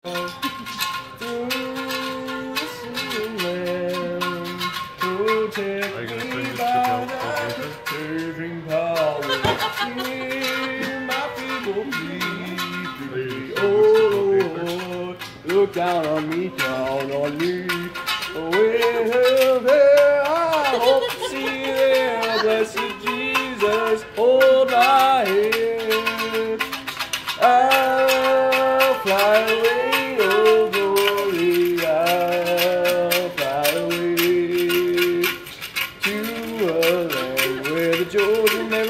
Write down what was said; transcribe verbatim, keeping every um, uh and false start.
Are you gonna finish the belt of saving power, my people please, oh Lord, look down on me, down on me. Well, there, I hope to see there, blessed Jesus, hold my hand. I'll fly away, oh glory, I'll fly away to a land where the children